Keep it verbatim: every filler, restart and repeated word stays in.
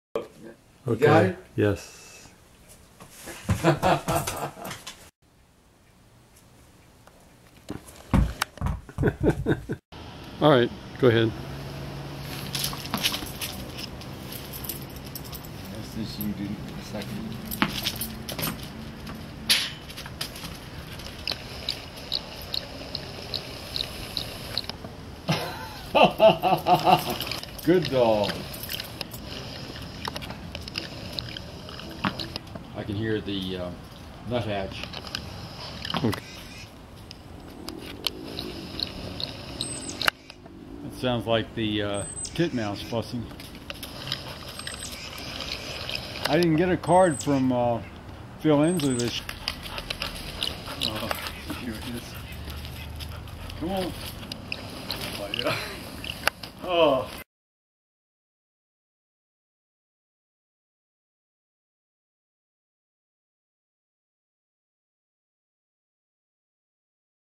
You got it? Yes. All right, go ahead. That's this you do a second. Good dog. I can hear the uh, nuthatch. Okay. It sounds like the uh, titmouse fussing. I didn't get a card from uh, Phil Inslee this. Oh, here it is. Come on. Oh.